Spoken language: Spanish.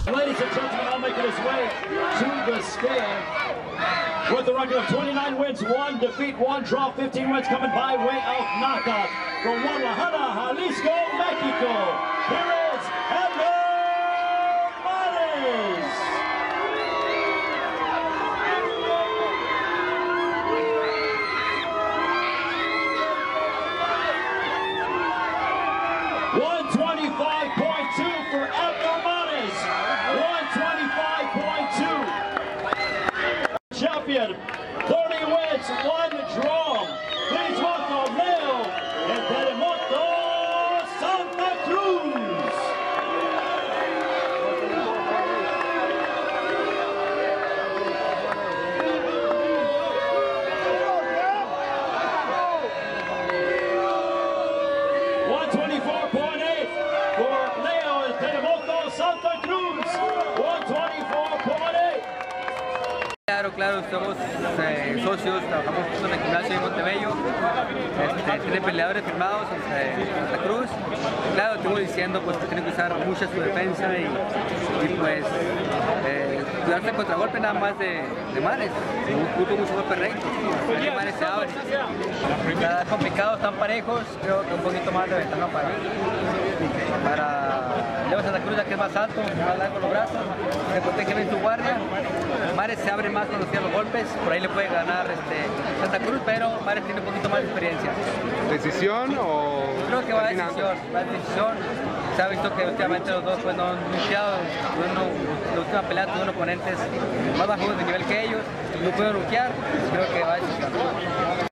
Ladies and gentlemen, now making his way to the stand with a record of 29 wins, 1 defeat, 1 draw, 15 wins coming by way of knockout from Guadalajara, Jalisco, Mexico. Here is Edgar Mares. .125.2 for Edgar Mares. 125.2. Champion, 30 wins, 1 draw. Please welcome Leo El Terremoto Santa Cruz. Claro, somos socios, trabajamos en el gimnasio de Montebello, tiene peleadores firmados en Santa Cruz. Claro, estamos diciendo pues, que tienen que usar mucha su defensa y pues cuidarse contra golpe nada más de Mares, ocupa mucho golpe recto, Mares se abre. Está complicado, están parejos, creo que un poquito más de ventaja para Leo Santa Cruz, ya que es más alto, más largo los brazos, se protege bien su guardia. Mares se abre más cuando hacía los golpes, por ahí le puede ganar Santa Cruz, pero Mares tiene un poquito más de experiencia. ¿Decisión o...? Creo que va a decisión, Se ha visto que últimamente los dos pues, no han luchado, la última pelea tuvieron oponentes más bajos de nivel que ellos, no pueden luchar, creo que va a decisión.